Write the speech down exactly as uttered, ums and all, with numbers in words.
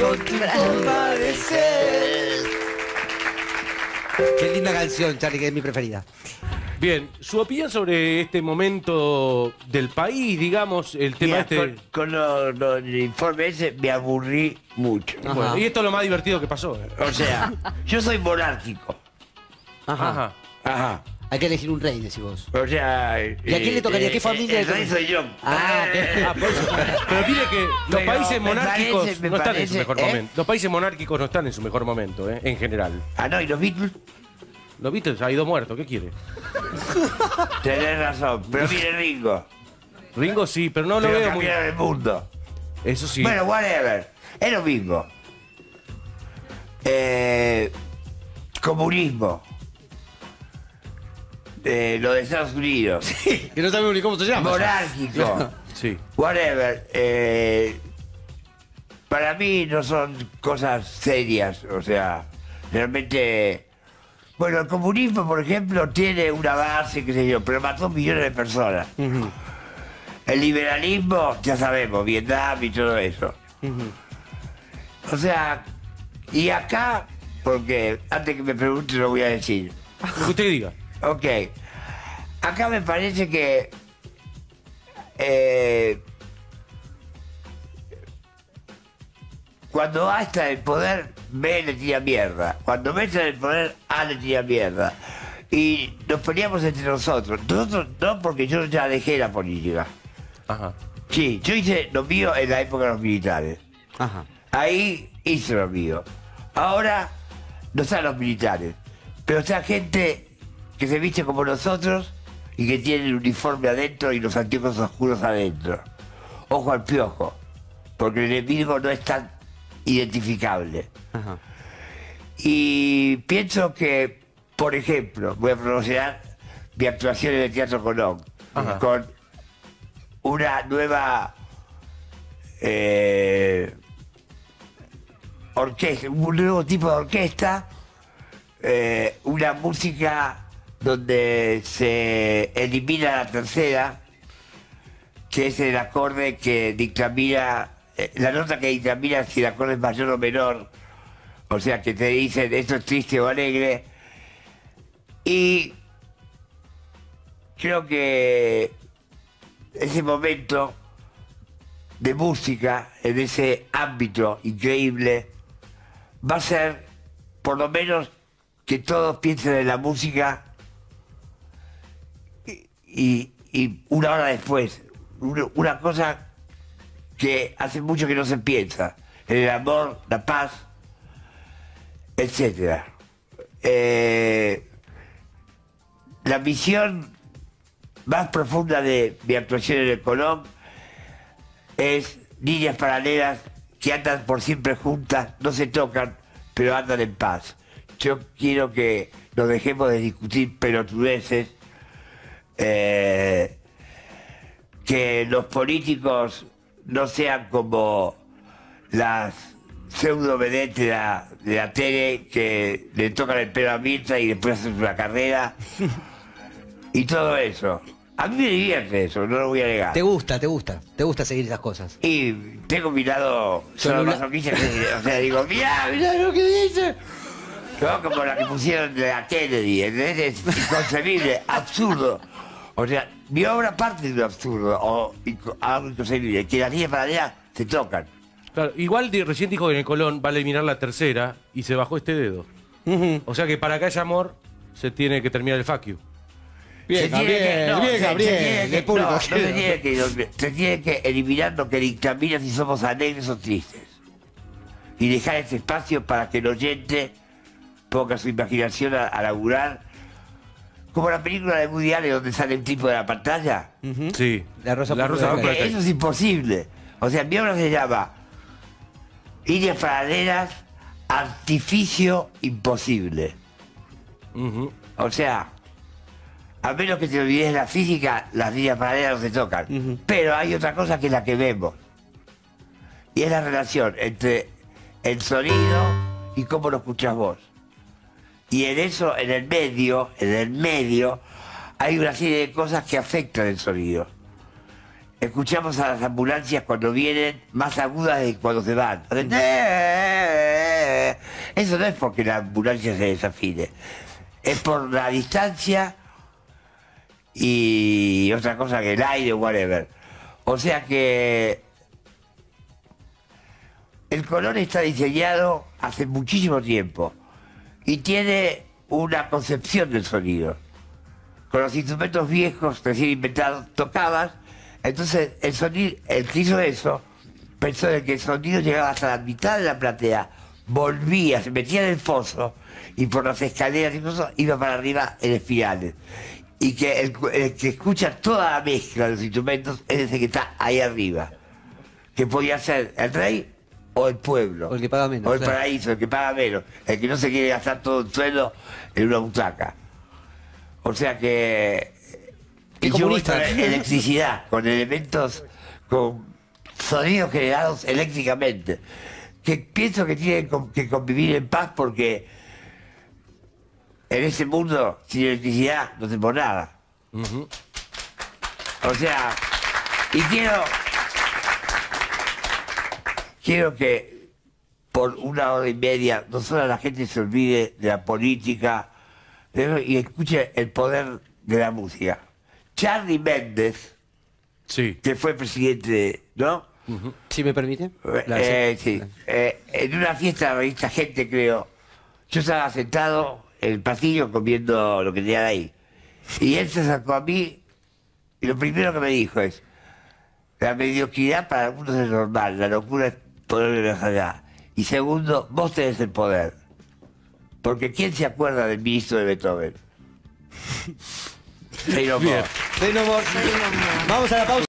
con tu forma de ser. Qué linda canción, Charlie, que es mi preferida. Bien, su opinión sobre este momento del país, digamos, el tema Mira, este... con, con lo- lo- el informe ese me aburrí mucho. Bueno, y esto es lo más divertido que pasó. ¿eh? O sea, yo soy monárquico. Ajá. Ajá. Ajá. Hay que elegir un rey, decís vos. O sea... ¿Y a quién le tocaría? ¿Qué familia El le rey tocaría? soy yo. Ah, ok. Ah, por eso. Pero mire que los Pero países me monárquicos parece- me no están en su parece, mejor ¿eh? momento. Los países monárquicos no están en su mejor momento, ¿eh? En general. Ah, no, ¿y los Beatles? Los Beatles, hay dos muertos, ¿qué quiere? Tenés razón, pero mire Ringo. Ringo sí, pero no lo Pero veo muy... cambiaron el mundo. Eso sí. Bueno, whatever. Es lo mismo. Eh, comunismo. Eh, lo de Estados Unidos. Que no sabemos ni cómo se llama. Monárquico. Sí. Whatever. Eh, para mí no son cosas serias. O sea, realmente... Bueno, el comunismo, por ejemplo, tiene una base, qué sé yo, pero mató millones de personas. Ujú. El liberalismo, ya sabemos, Vietnam y todo eso. O sea, y acá, porque antes que me pregunte lo voy a decir. Lo que usted diga. Ok, acá me parece que eh, cuando A está en el poder, B le tira mierda. Cuando B está en el poder, A le tira mierda. Y nos peleamos entre nosotros. Nosotros no, porque yo ya dejé la política. Ajá. Sí, yo hice lo mío en la época de los militares. Ajá. Ahí hice lo mío. Ahora no están los militares, pero está gente que se viste como nosotros y que tiene el uniforme adentro y los anteojos oscuros adentro. Ojo al piojo, porque el enemigo no es tan identificable. Ajá. Y pienso que, por ejemplo, voy a promocionar mi actuación en el Teatro Colón, Ajá. con una nueva eh, orquesta, un nuevo tipo de orquesta, eh, una música donde se elimina la tercera, que es el acorde que dictamina, eh, la nota que dictamina si el acorde es mayor o menor, o sea que te dicen esto es triste o alegre, y creo que ese momento de música en ese ámbito increíble va a ser por lo menos que todos piensen en la música y, y- y una hora después, una, una cosa que hace mucho que no se piensa, en el amor, la paz, etcétera. Eh, la visión más profunda de mi actuación en el Colón es líneas paralelas que andan por siempre juntas, no se tocan, pero andan en paz. Yo quiero que nos dejemos de discutir pelotudeces, eh, que los políticos no sean como las pseudo vedettes de la, de la tele que le tocan el pelo a Mirta y después hacen una carrera y todo eso. A mí me divierte eso, no lo voy a negar. Te gusta, te gusta. Te gusta seguir esas cosas. Y tengo mi lado solo Celular. masoquista, que, o sea, digo, mirá, mirá lo que dice. No, como la que pusieron de la Kennedy, ¿entendés? Es inconcebible, absurdo. O sea, mi obra parte de lo absurdo, o inco- algo inconcebible, que las líneas paralelas se tocan. Claro, igual de- recién dijo que en el Colón va a eliminar la tercera y se bajó este dedo. O sea que para que haya amor se tiene que terminar el fuck you. Bien, Se tiene Gabriel, que- no, bien, se- se Gabriel, tiene que- el público no, no se quiere. tiene que, se tiene que eliminar lo que dictamina si somos alegres o tristes. Y dejar ese espacio para que el oyente ponga su imaginación a, a laburar. Como la película de Woody Allen donde sale el tipo de la pantalla. Sí. La Rosa la Púrpura rosa de Púrpura Eh, de eso es imposible. O sea, mi obra se llama Líneas paralelas, artificio imposible. Ujú. O sea, a menos que te olvides la física, las líneas paralelas no se tocan. Ujú. Pero hay otra cosa que es la que vemos. Y es la relación entre el sonido y cómo lo escuchas vos. Y en eso, en el medio, en el medio, hay una serie de cosas que afectan el sonido. escuchamos a las ambulancias cuando vienen más agudas de cuando se van. Eso no es porque la ambulancia se desafine, es por la distancia y otra cosa que el aire o whatever. O sea que el Colón está diseñado hace muchísimo tiempo y tiene una concepción del sonido. Con los instrumentos viejos recién inventados tocabas, entonces el sonido, el que hizo eso pensó de que el sonido llegaba hasta la mitad de la platea, volvía, se metía en el foso y por las escaleras incluso iba para arriba en espirales. Y que el, el que escucha toda la mezcla de los instrumentos es ese que está ahí arriba, que podía ser el rey o el pueblo, O el que paga menos, o el claro. paraíso, el que paga menos, el que no se quiere gastar todo el sueldo en una butaca. O sea que Qué y yo voy comunista. con electricidad, con elementos, con sonidos generados eléctricamente, que pienso que tienen con- que convivir en paz porque en ese mundo sin electricidad no se pone nada. O sea, y quiero quiero que por una hora y media no solo la gente se olvide de la política de- y escuche el poder de la música. Charlie Méndez, Sí. que fue presidente, ¿no? Si me permite. Claro, Eh, sí. Eh, en una fiesta de la revista Gente, creo, yo estaba sentado en el pasillo comiendo lo que tenía ahí. Y él se acercó a mí y lo primero que me dijo es: la mediocridad para algunos es normal, la locura es poder ver más allá. Y segundo, vos tenés el poder. Porque ¿quién se acuerda del ministro de Beethoven? Say no more. Bien. Say no more. Vamos a la pausa.